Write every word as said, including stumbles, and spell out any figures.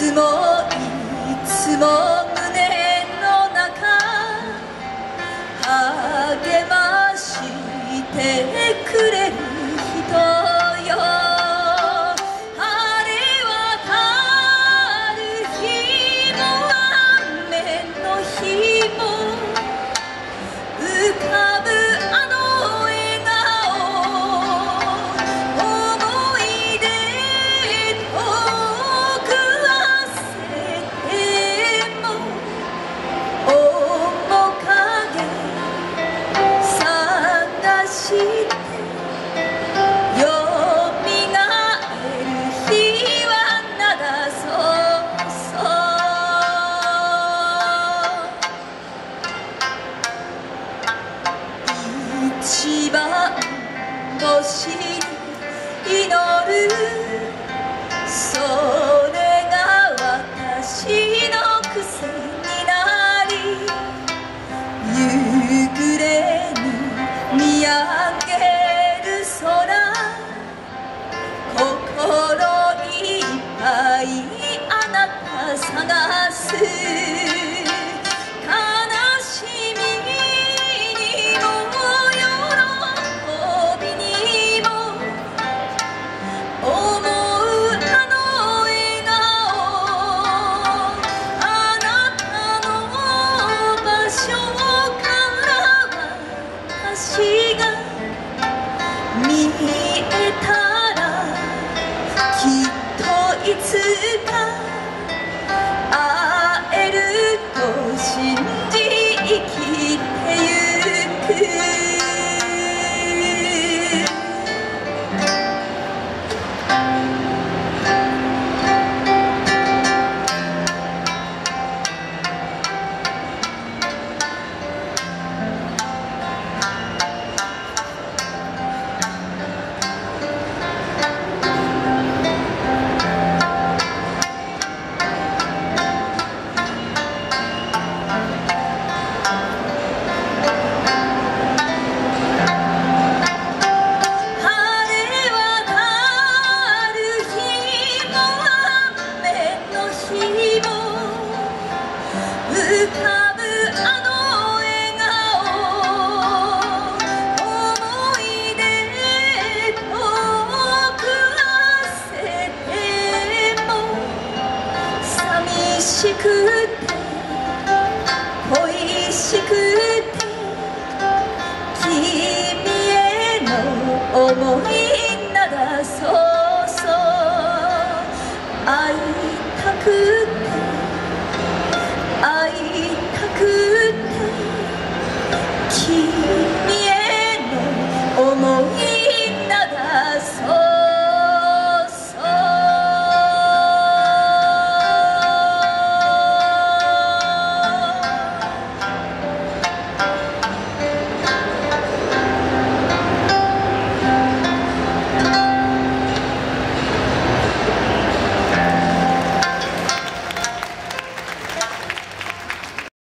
つもいつも胸の中励ましてくれる人よ。晴れ渡る日も雨の日も浮かぶあの笑顔、思い出遠くはせても面影探してよみがえる日はなだそうそう。一番星に祈る、それが私の癖になり、夕暮れに見上げる空、心いっぱいあなた探す。悲しみにも喜びにも思うあの笑顔、あなたの場所から私が見えたら、きっといつか会えると信じ生きてゆく。浮かぶあの笑顔、思い出遠くはせても寂しくて恋しくて君への想い